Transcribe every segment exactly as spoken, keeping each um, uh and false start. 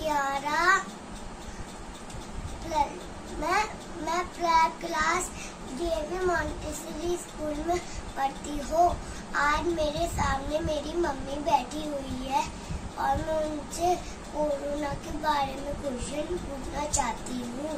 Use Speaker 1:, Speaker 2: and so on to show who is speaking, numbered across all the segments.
Speaker 1: ग्यारह मैं मैं क्लास डीएवी मॉन्टेसरी स्कूल में पढ़ती हूँ। आज मेरे सामने मेरी मम्मी बैठी हुई है और मैं उनसे कोरोना के बारे में क्वेश्चन पूछना चाहती हूँ।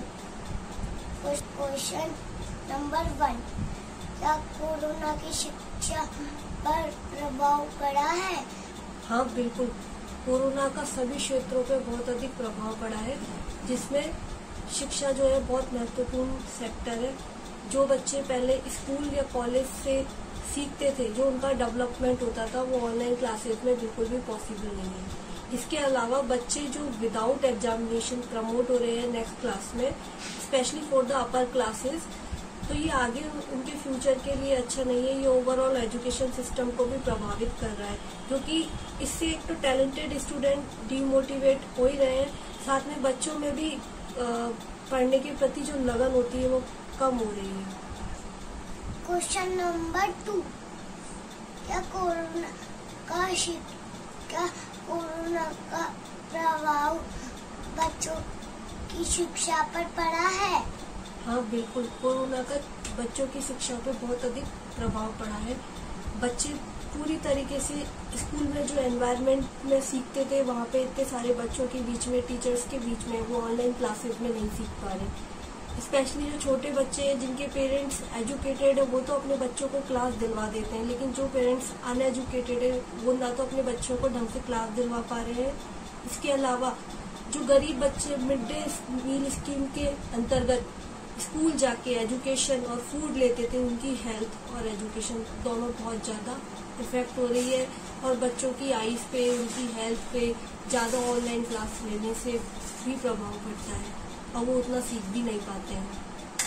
Speaker 1: क्वेश्चन नंबर वन, क्या कोरोना की शिक्षा पर प्रभाव पड़ा है?
Speaker 2: हाँ बिल्कुल, कोरोना का सभी क्षेत्रों पे बहुत अधिक प्रभाव पड़ा है, जिसमें शिक्षा जो है बहुत महत्वपूर्ण सेक्टर है। जो बच्चे पहले स्कूल या कॉलेज से सीखते थे, जो उनका डेवलपमेंट होता था, वो ऑनलाइन क्लासेस में बिल्कुल भी पॉसिबल नहीं है। इसके अलावा बच्चे जो विदाउट एग्जामिनेशन प्रमोट हो रहे हैं नेक्स्ट क्लास में, specially for the upper classes, तो ये आगे उनके फ्यूचर के लिए अच्छा नहीं है। ये ओवरऑल एजुकेशन सिस्टम को भी प्रभावित कर रहा है, क्योंकि इससे एक तो टैलेंटेड स्टूडेंट डिमोटिवेट हो ही रहे हैं, साथ में बच्चों में भी पढ़ने के प्रति जो लगन होती है वो कम हो रही है।
Speaker 1: क्वेश्चन नंबर टू, क्या कोरोना का क्या कोरोना का प्रभाव बच्चों की शिक्षा पर पड़ा है?
Speaker 2: हाँ बिल्कुल, कोरोना का बच्चों की शिक्षा पे बहुत अधिक प्रभाव पड़ा है। बच्चे पूरी तरीके से स्कूल में जो एनवायरनमेंट में सीखते थे, वहाँ पे इतने सारे बच्चों के बीच में, टीचर्स के बीच में, वो ऑनलाइन क्लासेस में नहीं सीख पा रहे। स्पेशली जो छोटे बच्चे हैं जिनके पेरेंट्स एजुकेटेड है, वो तो अपने बच्चों को क्लास दिलवा देते हैं, लेकिन जो पेरेंट्स अनएजुकेटेड है वो ना तो अपने बच्चों को ढंग से क्लास दिलवा पा रहे हैं। इसके अलावा जो गरीब बच्चे मिड डे मील स्कीम के अंतर्गत स्कूल जाके एजुकेशन और फूड लेते थे, उनकी हेल्थ और एजुकेशन दोनों बहुत ज्यादा इफेक्ट हो रही है, और बच्चों की आईज पे, उनकी हेल्थ पे ज्यादा ऑनलाइन क्लास लेने से भी प्रभाव पड़ता है और वो उतना सीख भी नहीं पाते हैं।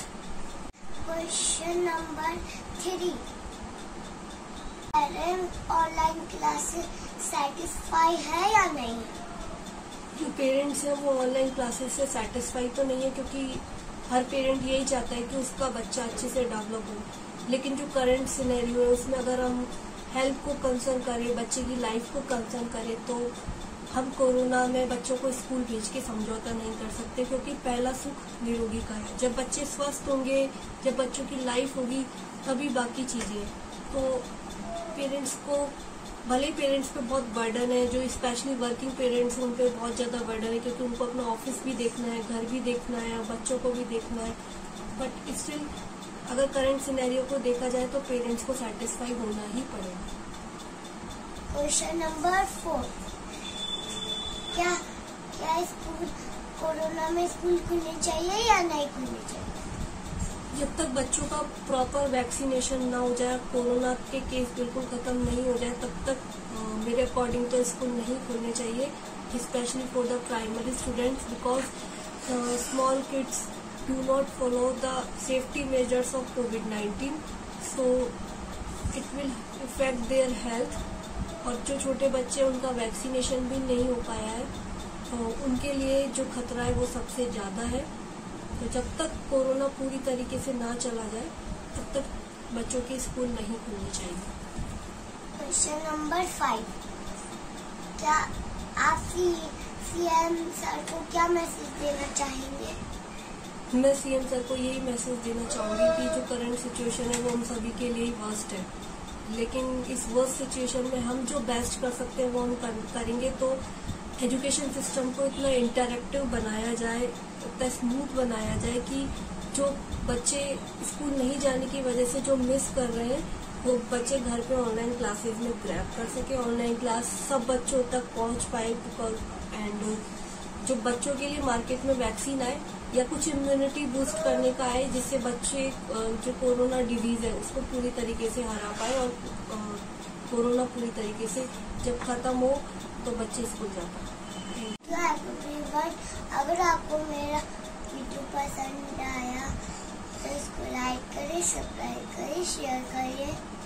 Speaker 1: Question number three, online class satisfy है या नहीं?
Speaker 2: जो पेरेंट्स हैं वो ऑनलाइन क्लासेस से सेटिस्फाई तो नहीं है, क्योंकि हर पेरेंट यही चाहता है कि उसका बच्चा अच्छे से डेवलप हो। लेकिन जो करंट सिनेरियो है उसमें अगर हम हेल्थ को कंसर्न करें, बच्चे की लाइफ को कंसर्न करें, तो हम कोरोना में बच्चों को स्कूल भेज के समझौता नहीं कर सकते, क्योंकि पहला सुख निरोगी का है। जब बच्चे स्वस्थ होंगे, जब बच्चों की लाइफ होगी, तभी बाकी चीजें। तो पेरेंट्स को, भले ही पेरेंट्स पे बहुत बर्डन है, जो स्पेशली वर्किंग पेरेंट्स हैं उन पे बहुत ज्यादा बर्डन है, क्योंकि उनको अपना ऑफिस भी देखना है, घर भी देखना है, बच्चों को भी देखना है। बट स्टिल अगर करंट सिनेरियो को देखा जाए तो पेरेंट्स को सेटिस्फाई होना ही पड़ेगा।
Speaker 1: क्वेश्चन नंबर फोर, क्या क्या स्कूल कोरोना में स्कूल खुलने चाहिए या नहीं खुलने चाहिए?
Speaker 2: जब तक बच्चों का प्रॉपर वैक्सीनेशन ना हो जाए, कोरोना के केस बिल्कुल खत्म नहीं हो जाए, तब तक आ, मेरे अकॉर्डिंग तो स्कूल नहीं खुलने चाहिए, specially for the primary students, because small kids do not follow the safety measures of covid nineteen, so it will affect their health। और जो छोटे बच्चे, उनका वैक्सीनेशन भी नहीं हो पाया है, तो उनके लिए जो खतरा है वो सबसे ज्यादा है। तो जब तक कोरोना पूरी तरीके से ना चला जाए, तब तक बच्चों के स्कूल नहीं खुलने चाहिए।
Speaker 1: क्वेश्चन नंबर फाइव, क्या आप सीएम सर को क्या मैसेज देना चाहेंगे?
Speaker 2: मैं सीएम सर को यही मैसेज देना चाहूंगी कि जो करंट सिचुएशन है वो हम सभी के लिए वर्स्ट है, लेकिन इस वर्स्ट सिचुएशन में हम जो बेस्ट कर सकते हैं वो हम करेंगे। तो एजुकेशन सिस्टम को इतना इंटरैक्टिव बनाया जाए, इतना स्मूथ बनाया जाए कि जो बच्चे स्कूल नहीं जाने की वजह से जो मिस कर रहे हैं, वो बच्चे घर पे ऑनलाइन क्लासेस में ग्रैब कर सके, ऑनलाइन क्लास सब बच्चों तक पहुंच पाए। एंड जो बच्चों के लिए मार्केट में वैक्सीन आए या कुछ इम्यूनिटी बूस्ट करने का आए, जिससे बच्चे जो कोरोना डिजीज है उसको पूरी तरीके से हरा पाए, और कोरोना पूरी तरीके से जब खत्म हो तो बच्चे स्कूल जा पाए।
Speaker 1: अगर आपको मेरा वीडियो पसंद आया तो इसको लाइक करें, सब्सक्राइब करें, शेयर करिए।